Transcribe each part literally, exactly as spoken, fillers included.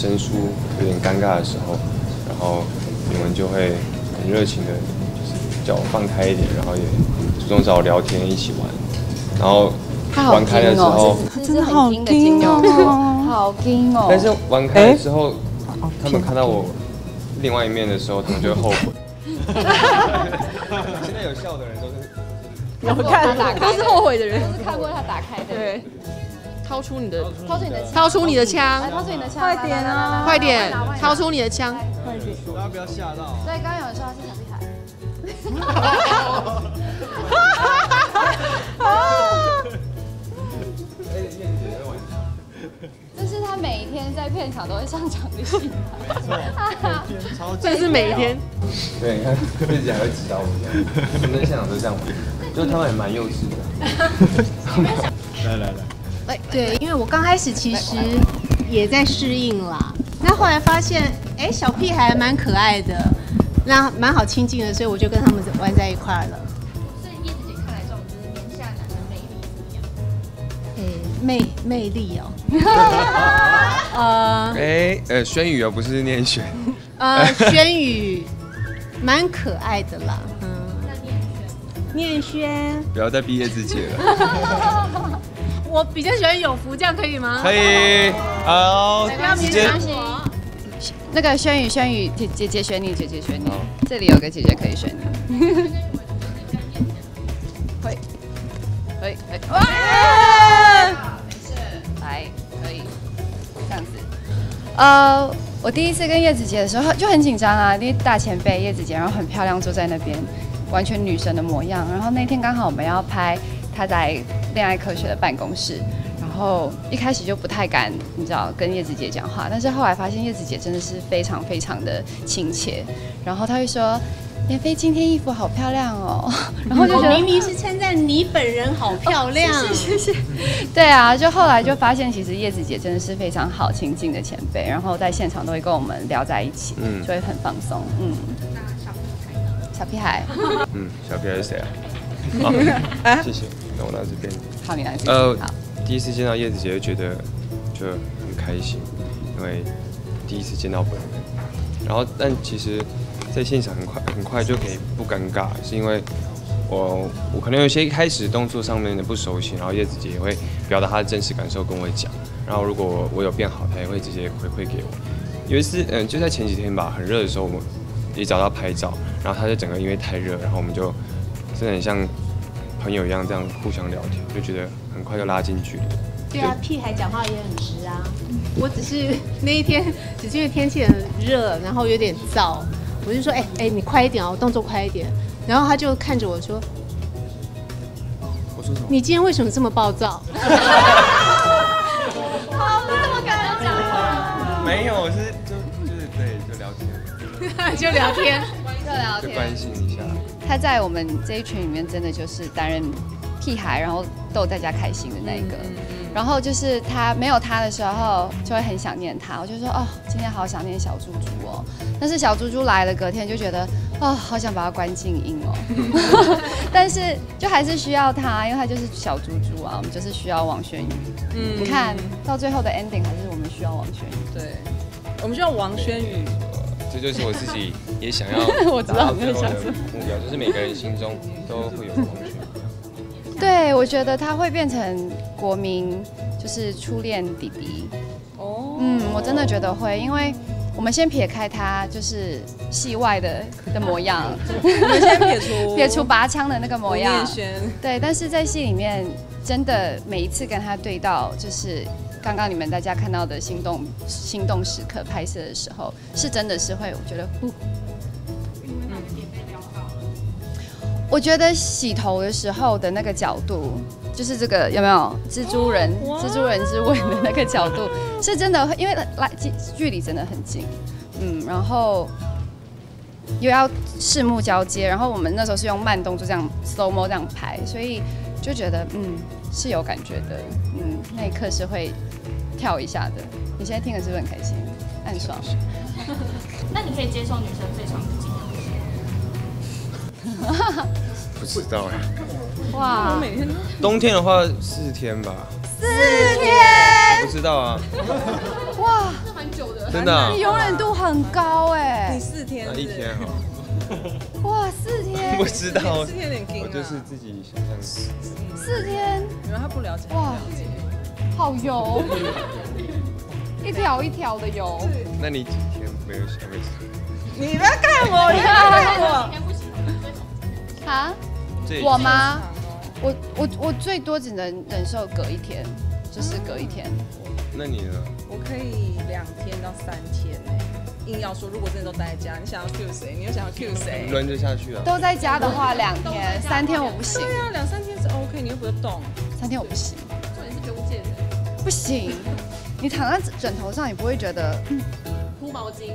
生疏、有点尴尬的时候，然后你们就会很热情的，就是叫我放开一点，然后也主动找我聊天，一起玩，然后玩开了之后， 真的好听哦，好听哦。 但是玩开了之后，他们看到我另外一面的时候，他们就会后悔。现在有笑的人都是。 有看，都是后悔的人， 都是看过他打开的。 对，掏出你的， 掏出你的， 掏出你的枪， 掏出你的枪， 快点啊，快点，掏出你的枪， 快点， 大家不要吓到。 对，刚刚有人说他是小屁孩。这是他每一天在片场都会上场的戏。 这是每一天。 对，你看自己还会指导我这样，我们在现场都这样玩，就他们也蛮幼稚的。 来来来， 对，因为我刚开始其实也在适应啦，那后来发现，哎，小屁孩蛮可爱的，那蛮好亲近的，所以我就跟他们玩在一块了。 所以叶子姐看来，这种就是年下男的魅力怎么样？ 哎，魅魅力哦。呃， 哎，呃，轩宇哦，不是念轩。 呃，轩宇蛮可爱的啦，嗯。念轩， 不要再毕业自己了。 我比较喜欢有福，这样可以吗？ 可以，好， 直接。 那个轩宇，轩宇姐姐姐选你，姐姐选你，这里有个姐姐可以选你。会，可以，可以，哇！没事，来，可以，这样子。呃，我第一次跟叶子姐的时候就很紧张啊，因为大前辈叶子姐，然后很漂亮，坐在那边。 完全女神的模样，然后那天刚好我们要拍她在恋爱科学的办公室，然后一开始就不太敢，你知道跟叶子姐讲话，但是后来发现叶子姐真的是非常非常的亲切，然后她会说：“妍霏今天衣服好漂亮哦。”然后就觉得明明是称赞你本人好漂亮， 谢谢谢谢。对啊，就后来就发现其实叶子姐真的是非常好亲近的前辈，然后在现场都会跟我们聊在一起，嗯，就会很放松，嗯。 小屁孩， 嗯，小屁孩是谁啊？好，谢谢。那我拿这边。 好，你来。 呃，第一次见到叶子姐就觉得就很开心，因为第一次见到本人。然后，但其实，在现场很快很快就可以不尴尬，是因为我我可能有些一开始动作上面的不熟悉，然后叶子姐也会表达她的真实感受跟我讲。然后，如果我有变好，她也会直接回馈给我。有一次，嗯，就在前几天吧，很热的时候，我们也找她拍照。 然后他就整个因为太热，然后我们就真的很像朋友一样这样互相聊天，就觉得很快就拉近距离。 对啊，屁孩讲话也很直啊。我只是那一天，只是因为天气很热，然后有点燥，我就说，哎、欸、哎、欸，你快一点哦，动作快一点。然后他就看着我说， 我说什么？ 你今天为什么这么暴躁？ 好，你怎么敢讲话？ 没有，是就就是对，就聊天， 就聊天。 就聊就关心一下。 他在我们这一群里面，真的就是担任屁孩，然后逗大家开心的那一个。然后就是他没有他的时候，就会很想念他。我就说哦，今天好想念小猪猪哦。但是小猪猪来了，隔天就觉得哦，好想把它关静音哦。但是就还是需要他，因为他就是小猪猪啊，我们就是需要王轩宇。嗯，你看到最后的 ending 还是我们需要王轩宇。 对，我们需要王轩宇。 这就是我自己也想要我知道你在想什么目标，就是每个人心中都会有王轩宇。 对，我觉得他会变成国民，就是初恋弟弟。哦，嗯，我真的觉得会，因为我们先撇开他就是戏外的的模样， 我们先撇除撇除拔枪的那个模样。 轩对，但是在戏里面，真的每一次跟他对到，就是刚刚你们大家看到的心动心动时刻拍摄的时候，是真的是会，我觉得，呼。我觉得洗头的时候的那个角度，就是这个有没有蜘蛛人、蜘蛛人之吻的那个角度，是真的，因为来距离真的很近，嗯，然后又要视幕交接，然后我们那时候是用慢动作这样 slow mo 这样拍，所以就觉得嗯是有感觉的，嗯，那一刻是会跳一下的。你现在听的是不是很开心？很爽。 那你可以接受女生最长的经验？ 不知道哎。 哇， 冬天的话四天吧。 四天？ 不知道啊。 哇， 蛮久的。 真的啊、 你容忍度很高哎、 你四天那是一天哈， 哇，四天不，知道， 四天有点硬啊。 我就是自己想象。 四天， 原来他不了解。 哇，好油，一条一条的油。 那你几天没有想没吃？ 你不要看我，你不要看我。 天不行， 啊？ 这我吗？我我我最多只能忍受隔一天，就是隔一天。 那你呢？ 我可以两天到三天呢。硬要说，如果真的都待在家，你想要 Q 谁？你又想要 Q 谁？ 轮着下去啊。 都在家的话两天，三天我不行， 对啊，两三天是 OK，你又不会动。 三天我不行， 重点是纠结的， 不行。你躺在枕头上，你不会觉得铺毛巾。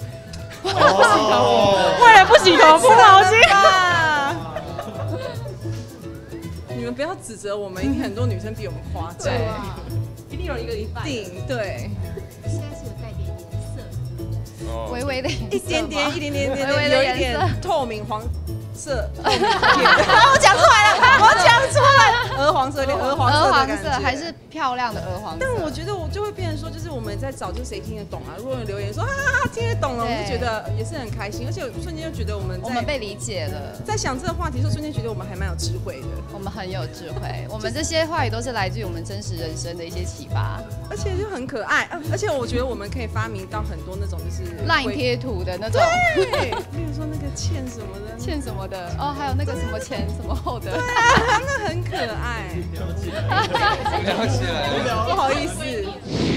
哦， 为了不洗头铺毛巾啊！你们不要指责我们，一定很多女生比我们夸张。 对一定有一个一半。 定对， 现在是有带点颜色， 哦微微的颜色吗一点点，一点点，一点点， 微微的有一点颜色透明黄色。我讲出来了，我讲出来，鹅黄色，有点鹅黄色鹅黄的感觉， 色还是漂亮的鹅黄色。 但我觉得我就会变成说，就是我们在找，就是谁听得懂啊？如果有留言说啊听得懂了，我对就觉得也是很开心，而且瞬间就觉得我们在我们被理解了， 在想这个话题的时候，瞬间觉得我们还蛮有智慧的， 我们很有智慧。我们这些话语都是来自于我们真实人生的一些启发。 而且就很可爱，呃而且我觉得我们可以发明到很多那种就是烂贴图的那种， 对，例如说那个欠什么的， 欠什么的哦，还有那个什么前什么后的， 那很可爱， 聊起来了。 不好意思。